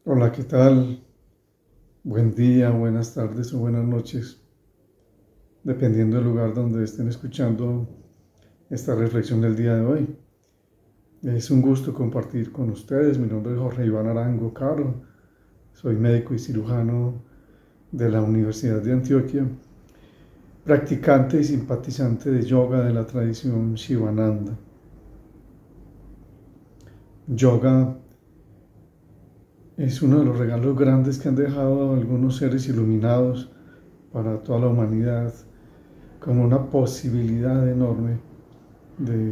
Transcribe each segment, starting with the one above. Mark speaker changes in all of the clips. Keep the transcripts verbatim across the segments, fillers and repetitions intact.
Speaker 1: Hola, ¿qué tal? Buen día, buenas tardes o buenas noches, dependiendo del lugar donde estén escuchando esta reflexión del día de hoy. Es un gusto compartir con ustedes. Mi nombre es Jorge Iván Arango Caro. Soy médico y cirujano de la Universidad de Antioquia, practicante y simpatizante de yoga de la tradición Shivananda. Yoga es uno de los regalos grandes que han dejado algunos seres iluminados para toda la humanidad, como una posibilidad enorme de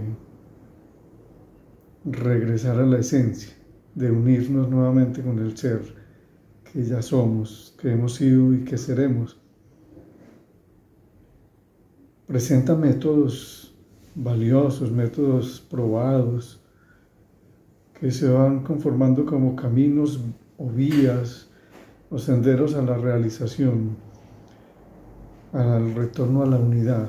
Speaker 1: regresar a la esencia, de unirnos nuevamente con el ser que ya somos, que hemos sido y que seremos. Presenta métodos valiosos, métodos probados, que se van conformando como caminos o vías o senderos a la realización, al retorno a la unidad.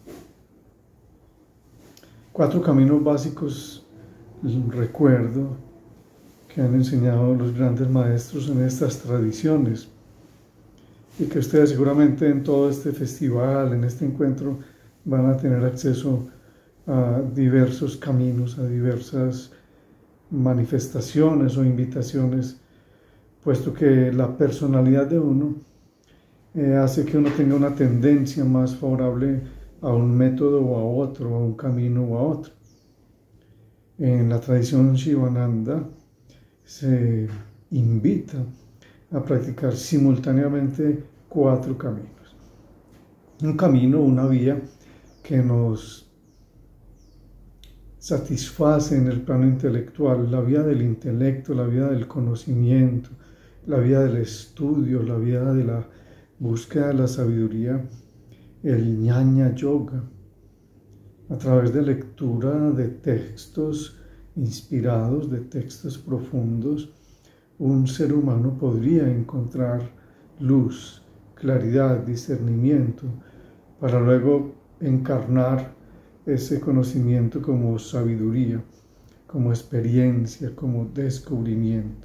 Speaker 1: Cuatro caminos básicos, recuerdo, que han enseñado los grandes maestros en estas tradiciones y que ustedes seguramente en todo este festival, en este encuentro, van a tener acceso a diversos caminos, a diversas manifestaciones o invitaciones, puesto que la personalidad de uno eh, hace que uno tenga una tendencia más favorable a un método o a otro, a un camino o a otro. En la tradición Shivananda se invita a practicar simultáneamente cuatro caminos. Un camino, una vía que nos satisface en el plano intelectual, la vía del intelecto, la vía del conocimiento, la vía del estudio, la vía de la búsqueda de la sabiduría, el Jnana Yoga, a través de lectura de textos inspirados, de textos profundos. Un ser humano podría encontrar luz, claridad, discernimiento, para luego encarnar ese conocimiento como sabiduría, como experiencia, como descubrimiento.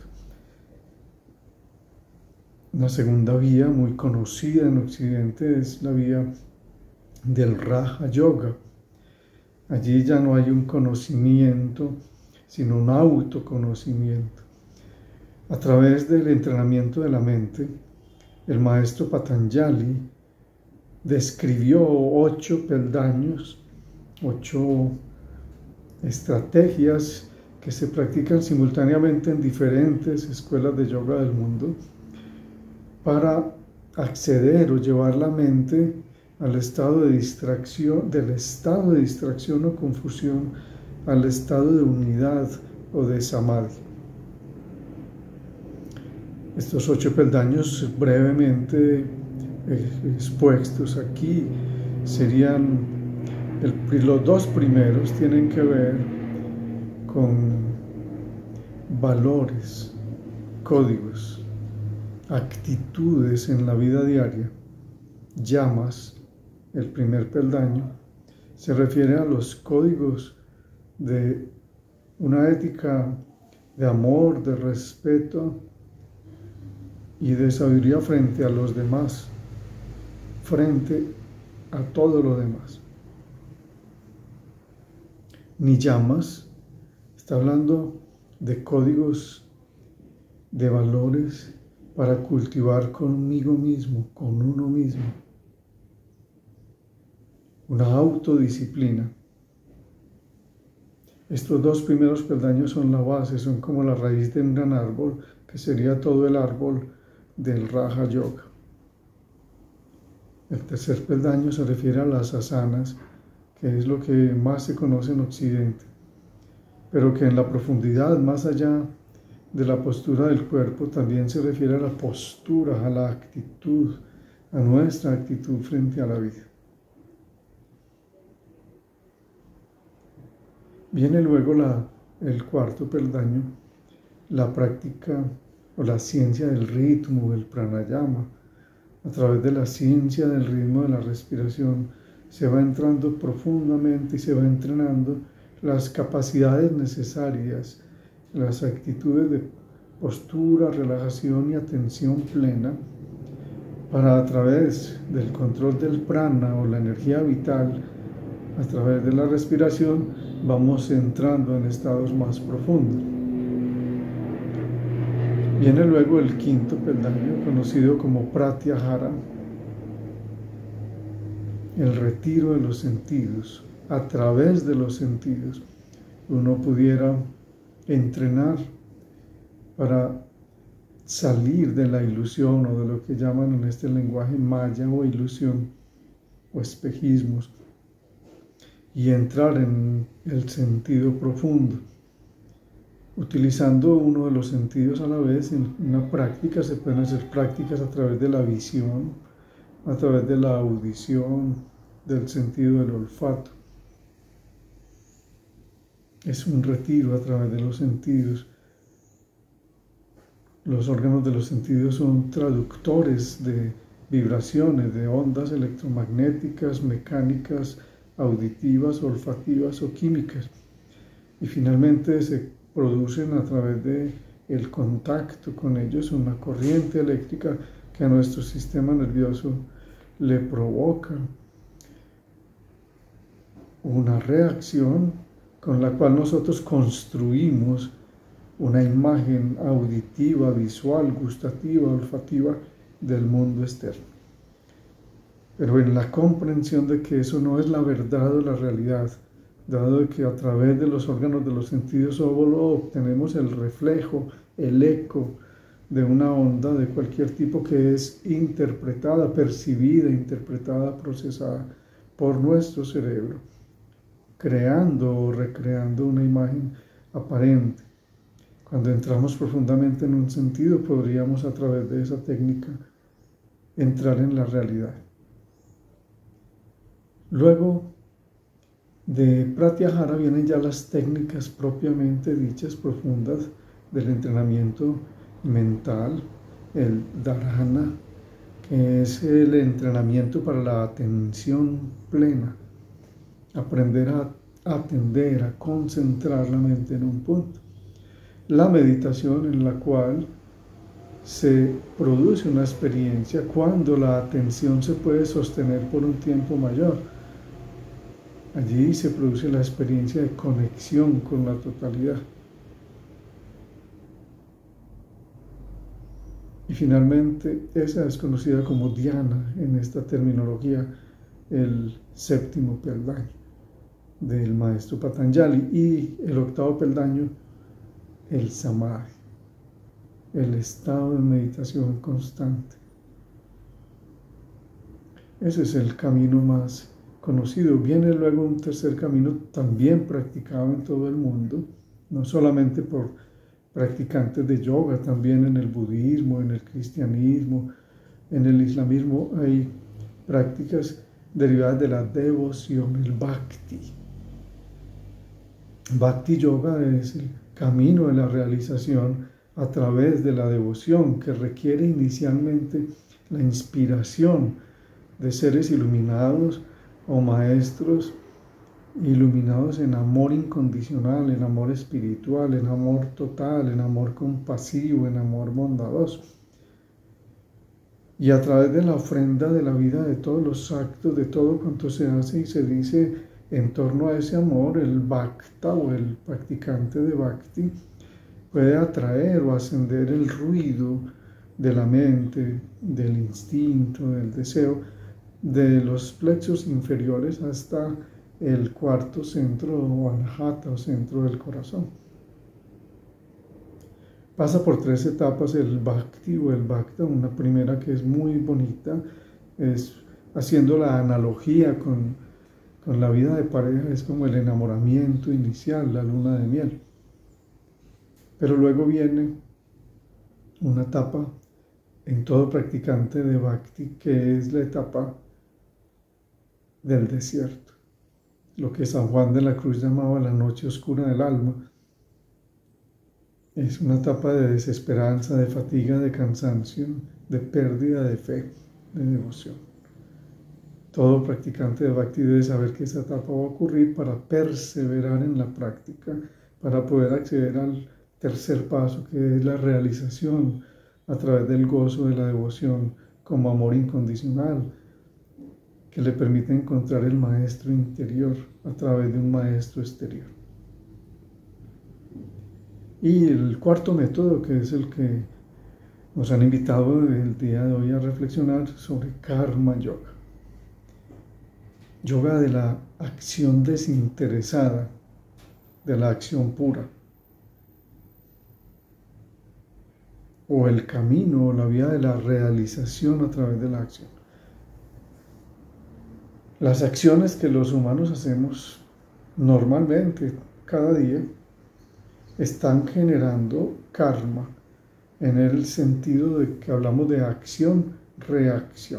Speaker 1: Una segunda vía muy conocida en Occidente es la vía del Raja Yoga. Allí ya no hay un conocimiento, sino un autoconocimiento. A través del entrenamiento de la mente, el maestro Patanjali describió ocho peldaños, ocho estrategias que se practican simultáneamente en diferentes escuelas de yoga del mundo para acceder o llevar la mente al estado de distracción, del estado de distracción o confusión al estado de unidad o de samadhi. Estos ocho peldaños brevemente expuestos aquí serían, el, los dos primeros tienen que ver con valores, códigos, actitudes en la vida diaria. Llamas, el primer peldaño, se refiere a los códigos de una ética de amor, de respeto y de sabiduría frente a los demás, frente a todo lo demás. Niyamas está hablando de códigos, de valores para cultivar conmigo mismo, con uno mismo. Una autodisciplina. Estos dos primeros peldaños son la base, son como la raíz de un gran árbol, que sería todo el árbol del Raja Yoga. El tercer peldaño se refiere a las asanas, que es lo que más se conoce en Occidente, pero que en la profundidad, más allá de la postura del cuerpo, también se refiere a la postura, a la actitud, a nuestra actitud frente a la vida. Viene luego la, el cuarto peldaño, la práctica o la ciencia del ritmo, el pranayama. A través de la ciencia del ritmo de la respiración se va entrando profundamente y se va entrenando las capacidades necesarias, las actitudes de postura, relajación y atención plena, para a través del control del prana o la energía vital, a través de la respiración, vamos entrando en estados más profundos. Viene luego el quinto peldaño, conocido como pratyahara, el retiro de los sentidos. A través de los sentidos uno pudiera entrenar para salir de la ilusión o de lo que llaman en este lenguaje maya o ilusión o espejismos y entrar en el sentido profundo. Utilizando uno de los sentidos a la vez en una práctica, se pueden hacer prácticas a través de la visión, a través de la audición, del sentido del olfato. Es un retiro a través de los sentidos. Los órganos de los sentidos son traductores de vibraciones, de ondas electromagnéticas, mecánicas, auditivas, olfativas o químicas. Y finalmente se producen a través de el contacto con ellos una corriente eléctrica que a nuestro sistema nervioso le provoca una reacción con la cual nosotros construimos una imagen auditiva, visual, gustativa, olfativa del mundo externo. Pero en la comprensión de que eso no es la verdad o la realidad, dado de que a través de los órganos de los sentidos solo obtenemos el reflejo, el eco de una onda de cualquier tipo que es interpretada, percibida, interpretada, procesada por nuestro cerebro, creando o recreando una imagen aparente. Cuando entramos profundamente en un sentido, podríamos a través de esa técnica entrar en la realidad. Luego de pratyahara vienen ya las técnicas propiamente dichas profundas del entrenamiento mental, el dharana, que es el entrenamiento para la atención plena, aprender a atender, a concentrar la mente en un punto. La meditación en la cual se produce una experiencia cuando la atención se puede sostener por un tiempo mayor. Allí se produce la experiencia de conexión con la totalidad. Y finalmente, esa es conocida como dhyana en esta terminología, el séptimo peldaño del maestro Patanjali, y el octavo peldaño, el samadhi, el estado de meditación constante. Ese es el camino más conocido. Viene luego un tercer camino también practicado en todo el mundo, no solamente por practicantes de yoga, también en el budismo, en el cristianismo, en el islamismo hay prácticas derivadas de la devoción, el bhakti. Bhakti yoga es el camino de la realización a través de la devoción, que requiere inicialmente la inspiración de seres iluminados o maestros iluminados en amor incondicional, en amor espiritual, en amor total, en amor compasivo, en amor bondadoso. Y a través de la ofrenda de la vida, de todos los actos, de todo cuanto se hace y se dice en torno a ese amor, el bhakta o el practicante de bhakti puede atraer o ascender el ruido de la mente, del instinto, del deseo, de los plexos inferiores hasta el cuarto centro o anahata o centro del corazón. Pasa por tres etapas el bhakti o el bhakta. Una primera que es muy bonita, es haciendo la analogía con, con la vida de pareja, es como el enamoramiento inicial, la luna de miel. Pero luego viene una etapa en todo practicante de bhakti, que es la etapa del desierto, lo que San Juan de la Cruz llamaba la noche oscura del alma. Es una etapa de desesperanza, de fatiga, de cansancio, de pérdida de fe, de devoción. Todo practicante de bhakti debe saber que esa etapa va a ocurrir para perseverar en la práctica, para poder acceder al tercer paso, que es la realización a través del gozo de la devoción como amor incondicional, que le permite encontrar el maestro interior a través de un maestro exterior. Y el cuarto método, que es el que nos han invitado el día de hoy a reflexionar sobre Karma Yoga. Yoga de la acción desinteresada, de la acción pura. O el camino o la vía de la realización a través de la acción. Las acciones que los humanos hacemos normalmente, cada día, están generando karma, en el sentido de que hablamos de acción-reacción.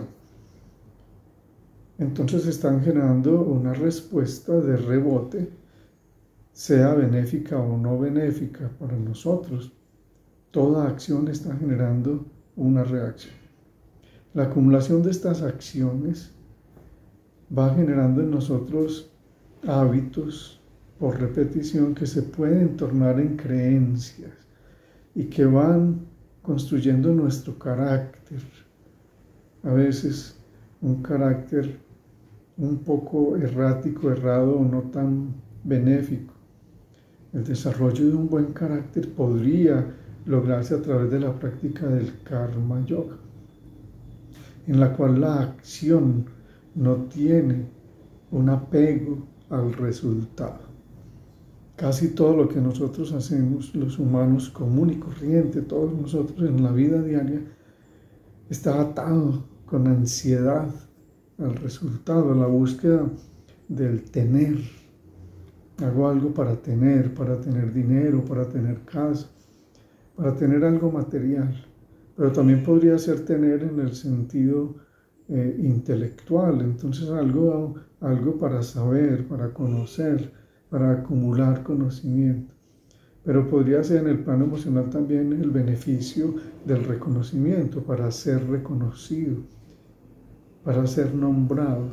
Speaker 1: Entonces están generando una respuesta de rebote, sea benéfica o no benéfica para nosotros. Toda acción está generando una reacción. La acumulación de estas acciones va generando en nosotros hábitos por repetición que se pueden tornar en creencias y que van construyendo nuestro carácter. A veces un carácter un poco errático, errado o no tan benéfico. El desarrollo de un buen carácter podría lograrse a través de la práctica del Karma Yoga, en la cual la acción no tiene un apego al resultado. Casi todo lo que nosotros hacemos, los humanos común y corriente, todos nosotros en la vida diaria, está atado con ansiedad al resultado, a la búsqueda del tener. Hago algo para tener, para tener dinero, para tener casa, para tener algo material. Pero también podría ser tener en el sentido eh, intelectual, entonces algo, algo para saber, para conocer, para acumular conocimiento. Pero podría ser en el plano emocional también el beneficio del reconocimiento, para ser reconocido, para ser nombrado.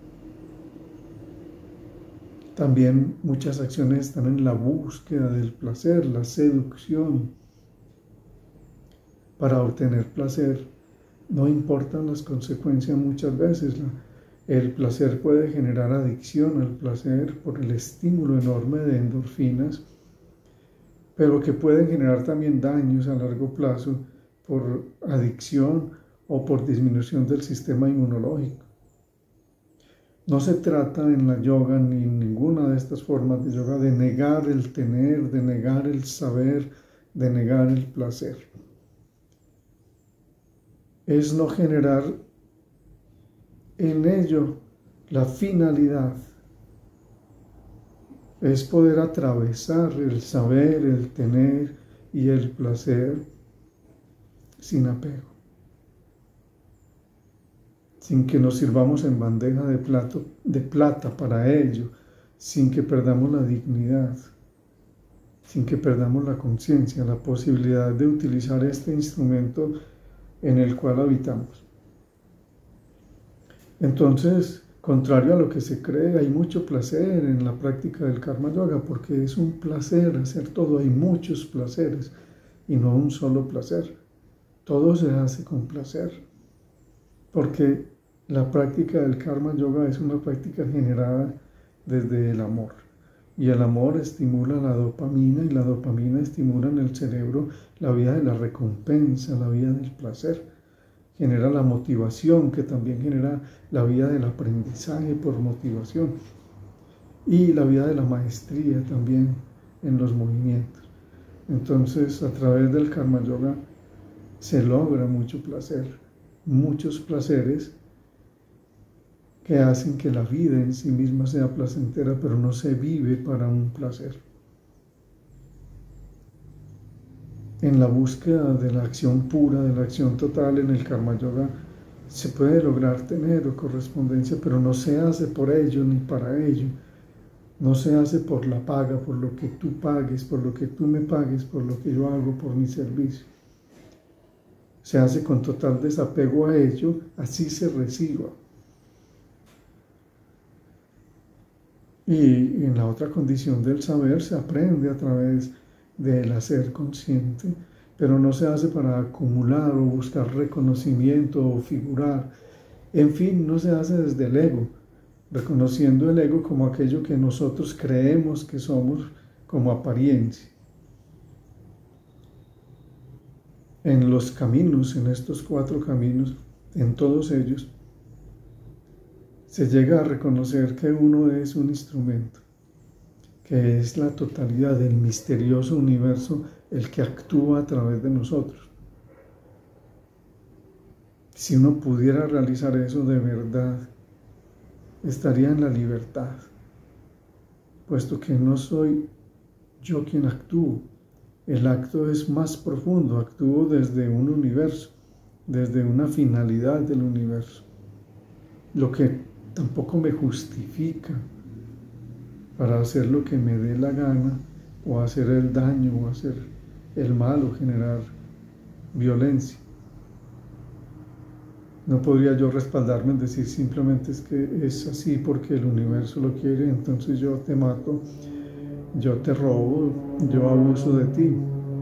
Speaker 1: También muchas acciones están en la búsqueda del placer, la seducción. Para obtener placer, no importan las consecuencias muchas veces. El placer puede generar adicción al placer por el estímulo enorme de endorfinas, pero que pueden generar también daños a largo plazo por adicción o por disminución del sistema inmunológico. No se trata en la yoga ni en ninguna de estas formas de yoga de negar el tener, de negar el saber, de negar el placer. Es no generar en ello la finalidad. Es poder atravesar el saber, el tener y el placer sin apego, sin que nos sirvamos en bandeja de, plato, de plata para ello, sin que perdamos la dignidad, sin que perdamos la conciencia, la posibilidad de utilizar este instrumento en el cual habitamos. Entonces, contrario a lo que se cree, hay mucho placer en la práctica del Karma Yoga, porque es un placer hacer todo, hay muchos placeres y no un solo placer. Todo se hace con placer, porque la práctica del Karma Yoga es una práctica generada desde el amor. Y el amor estimula la dopamina y la dopamina estimula en el cerebro la vía de la recompensa, la vía del placer. Genera la motivación, que también genera la vía del aprendizaje por motivación. Y la vía de la maestría también en los movimientos. Entonces, a través del Karma Yoga se logra mucho placer, muchos placeres que hacen que la vida en sí misma sea placentera, pero no se vive para un placer. En la búsqueda de la acción pura, de la acción total en el Karma Yoga, se puede lograr tener o correspondencia, pero no se hace por ello ni para ello. No se hace por la paga, por lo que tú pagues, por lo que tú me pagues, por lo que yo hago por mi servicio. Se hace con total desapego a ello, así se reciba. Y en la otra condición del saber se aprende a través del hacer consciente, pero no se hace para acumular o buscar reconocimiento o figurar. En fin, no se hace desde el ego, reconociendo el ego como aquello que nosotros creemos que somos como apariencia. En los caminos, en estos cuatro caminos, en todos ellos, se llega a reconocer que uno es un instrumento, que es la totalidad del misterioso universo el que actúa a través de nosotros. Si uno pudiera realizar eso de verdad, estaría en la libertad, puesto que no soy yo quien actúo. El acto es más profundo, actúo desde un universo, desde una finalidad del universo, lo que tampoco me justifica para hacer lo que me dé la gana, o hacer el daño, o hacer el mal, o generar violencia. No podría yo respaldarme en decir simplemente es que es así porque el universo lo quiere, entonces yo te mato, yo te robo, yo abuso de ti.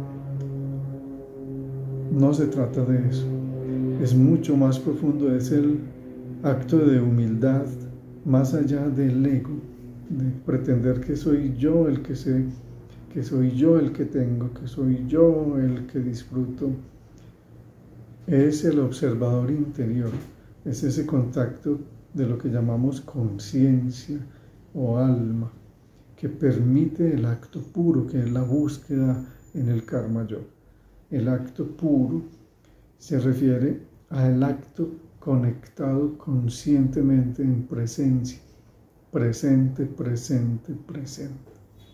Speaker 1: No se trata de eso. Es mucho más profundo, es el acto de humildad más allá del ego, de pretender que soy yo el que sé, que soy yo el que tengo, que soy yo el que disfruto. Es el observador interior, es ese contacto de lo que llamamos conciencia o alma, que permite el acto puro, que es la búsqueda en el karma yoga. El acto puro se refiere al acto conectado conscientemente en presencia, presente, presente, presente.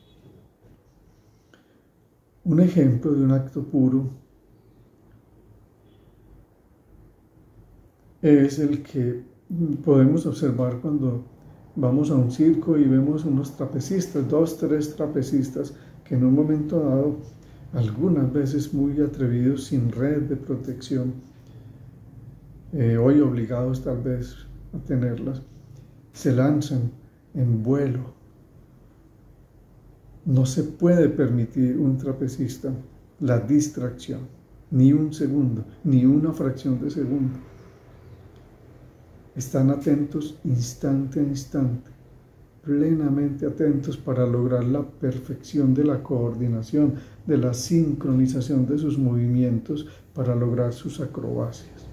Speaker 1: Un ejemplo de un acto puro es el que podemos observar cuando vamos a un circo y vemos unos trapecistas, dos, tres trapecistas, que en un momento dado, algunas veces muy atrevidos, sin red de protección, eh, hoy obligados tal vez a tenerlas, se lanzan en vuelo. No se puede permitir un trapecista la distracción, ni un segundo, ni una fracción de segundo. Están atentos instante a instante, plenamente atentos para lograr la perfección de la coordinación, de la sincronización de sus movimientos para lograr sus acrobacias.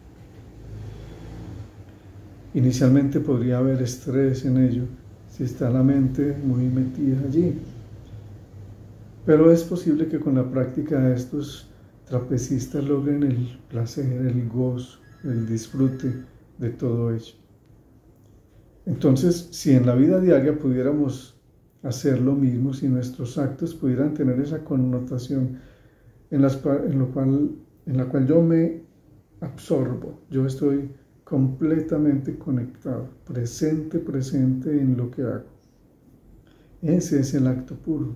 Speaker 1: Inicialmente podría haber estrés en ello, si está la mente muy metida allí, pero es posible que con la práctica estos trapecistas logren el placer, el gozo, el disfrute de todo ello. Entonces, si en la vida diaria pudiéramos hacer lo mismo, si nuestros actos pudieran tener esa connotación en, las, en, lo cual, en la cual yo me absorbo, yo estoy completamente conectado, presente, presente en lo que hago. Ese es el acto puro.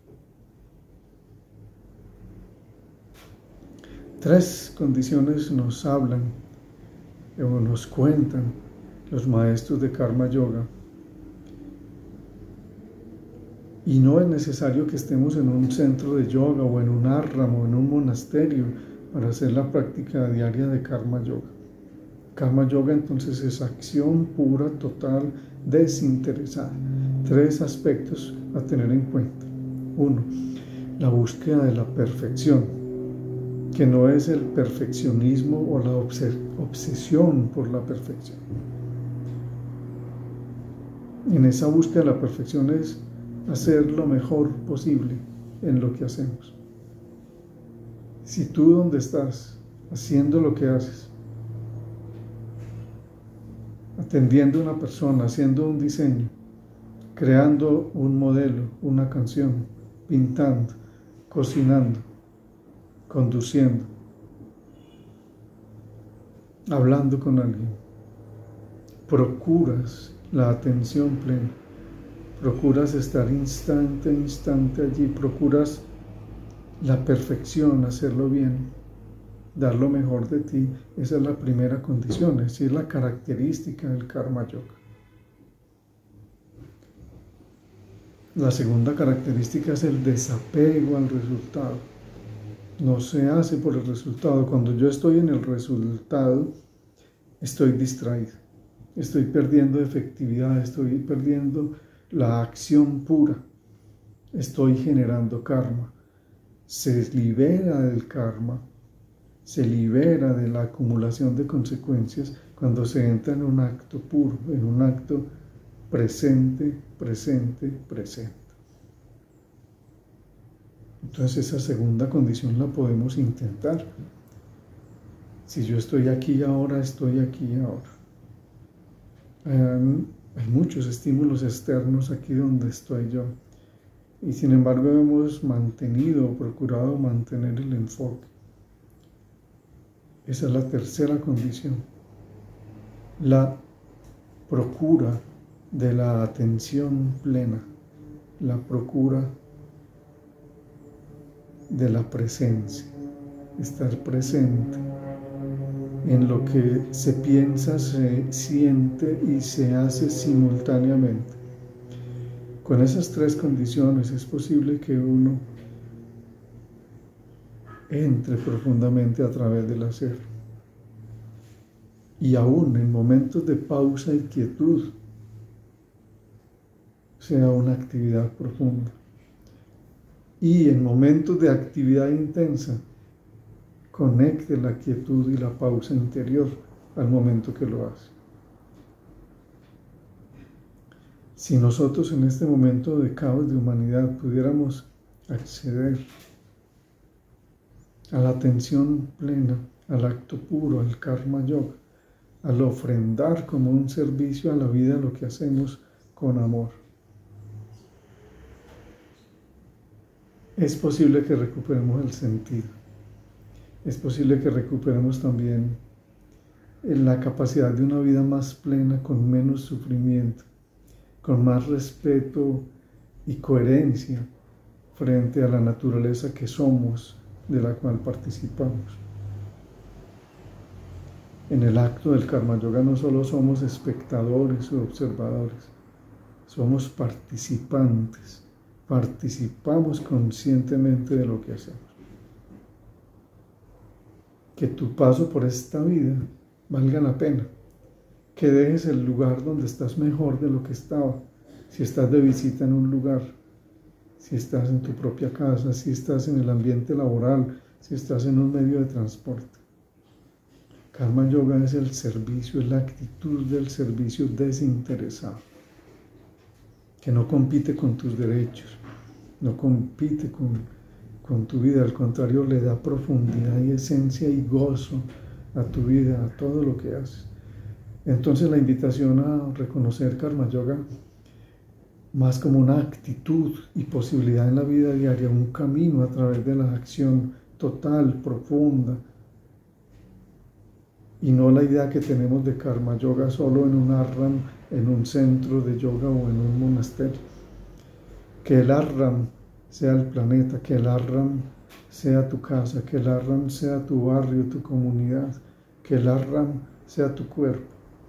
Speaker 1: Tres condiciones nos hablan o nos cuentan los maestros de Karma Yoga. Y no es necesario que estemos en un centro de yoga o en un ashram o en un monasterio para hacer la práctica diaria de Karma Yoga. Karma Yoga entonces es acción pura, total, desinteresada. Tres aspectos a tener en cuenta. Uno, la búsqueda de la perfección, que no es el perfeccionismo o la obsesión por la perfección. En esa búsqueda de la perfección es hacer lo mejor posible en lo que hacemos. Si tú donde estás, haciendo lo que haces, atendiendo a una persona, haciendo un diseño, creando un modelo, una canción, pintando, cocinando, conduciendo, hablando con alguien, procuras la atención plena, procuras estar instante a instante allí, procuras la perfección, hacerlo bien, dar lo mejor de ti. Esa es la primera condición, es decir, la característica del Karma Yoga. La segunda característica es el desapego al resultado. No se hace por el resultado. Cuando yo estoy en el resultado, estoy distraído. Estoy perdiendo efectividad, estoy perdiendo la acción pura. Estoy generando karma. Se libera del karma, se libera de la acumulación de consecuencias cuando se entra en un acto puro, en un acto presente, presente, presente. Entonces esa segunda condición la podemos intentar. Si yo estoy aquí ahora, estoy aquí ahora. Um, hay muchos estímulos externos aquí donde estoy yo. Y sin embargo hemos mantenido, procurado mantener el enfoque. Esa es la tercera condición. La procura de la atención plena. La procura de la presencia. Estar presente en lo que se piensa, se siente y se hace simultáneamente. Con esas tres condiciones es posible que uno entre profundamente a través del hacer. Y aún en momentos de pausa y quietud, sea una actividad profunda. Y en momentos de actividad intensa, conecte la quietud y la pausa interior al momento que lo hace. Si nosotros en este momento de caos de humanidad pudiéramos acceder a la atención plena, al acto puro, al karma yoga, al ofrendar como un servicio a la vida lo que hacemos con amor, es posible que recuperemos el sentido. Es posible que recuperemos también la capacidad de una vida más plena, con menos sufrimiento, con más respeto y coherencia frente a la naturaleza que somos, de la cual participamos. En el acto del Karma Yoga no solo somos espectadores o observadores, somos participantes, participamos conscientemente de lo que hacemos. Que tu paso por esta vida valga la pena, que dejes el lugar donde estás mejor de lo que estaba, si estás de visita en un lugar, si estás en tu propia casa, si estás en el ambiente laboral, si estás en un medio de transporte. Karma Yoga es el servicio, es la actitud del servicio desinteresado, que no compite con tus derechos, no compite con, con tu vida, al contrario, le da profundidad y esencia y gozo a tu vida, a todo lo que haces. Entonces la invitación a reconocer Karma Yoga más como una actitud y posibilidad en la vida diaria, un camino a través de la acción total, profunda, y no la idea que tenemos de Karma Yoga solo en un ashram, en un centro de yoga o en un monasterio. Que el ashram sea el planeta, que el ashram sea tu casa, que el ashram sea tu barrio, tu comunidad, que el ashram sea tu cuerpo.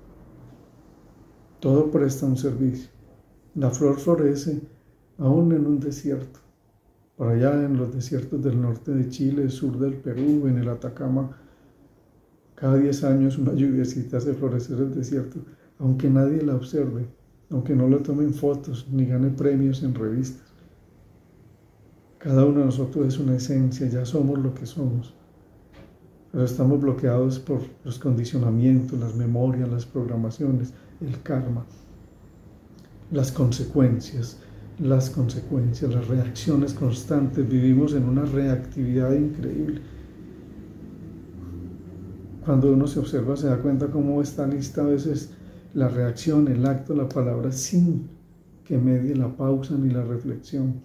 Speaker 1: Todo presta un servicio. La flor florece aún en un desierto, por allá en los desiertos del norte de Chile, sur del Perú, en el Atacama. Cada diez años una lluviecita hace florecer el desierto, aunque nadie la observe, aunque no le tomen fotos ni gane premios en revistas. Cada uno de nosotros es una esencia, ya somos lo que somos, pero estamos bloqueados por los condicionamientos, las memorias, las programaciones, el karma, las consecuencias, las consecuencias, las reacciones constantes. Vivimos en una reactividad increíble. Cuando uno se observa se da cuenta cómo está lista a veces la reacción, el acto, la palabra, sin que medie la pausa ni la reflexión.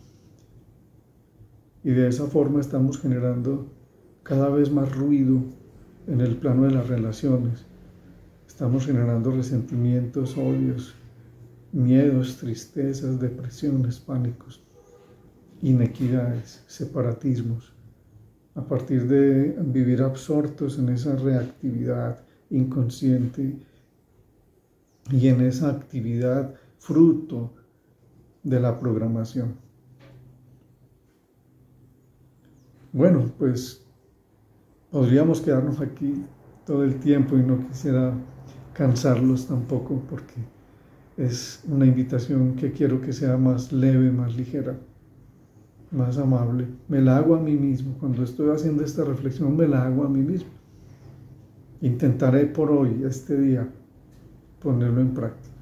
Speaker 1: Y de esa forma estamos generando cada vez más ruido en el plano de las relaciones. Estamos generando resentimientos, odios, miedos, tristezas, depresiones, pánicos, inequidades, separatismos. A partir de vivir absortos en esa reactividad inconsciente y en esa actividad fruto de la programación. Bueno, pues podríamos quedarnos aquí todo el tiempo y no quisiera cansarlos tampoco, porque es una invitación que quiero que sea más leve, más ligera, más amable. Me la hago a mí mismo. Cuando estoy haciendo esta reflexión, me la hago a mí mismo. Intentaré por hoy, este día, ponerlo en práctica.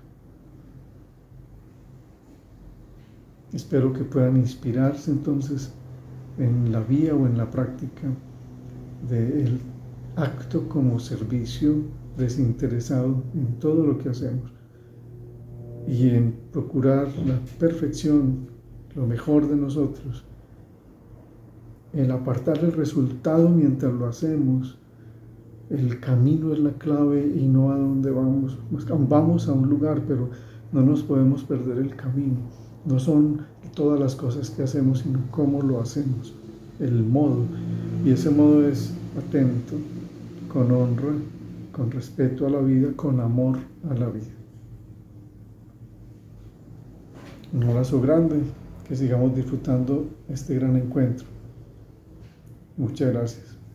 Speaker 1: Espero que puedan inspirarse entonces en la vía o en la práctica del acto como servicio desinteresado en todo lo que hacemos y en procurar la perfección, lo mejor de nosotros, el apartar el resultado mientras lo hacemos. El camino es la clave y no a dónde vamos. Vamos a un lugar, pero no nos podemos perder el camino. No son todas las cosas que hacemos, sino cómo lo hacemos, el modo. Y ese modo es atento, con honra, con respeto a la vida, con amor a la vida. Un abrazo grande, que sigamos disfrutando este gran encuentro. Muchas gracias.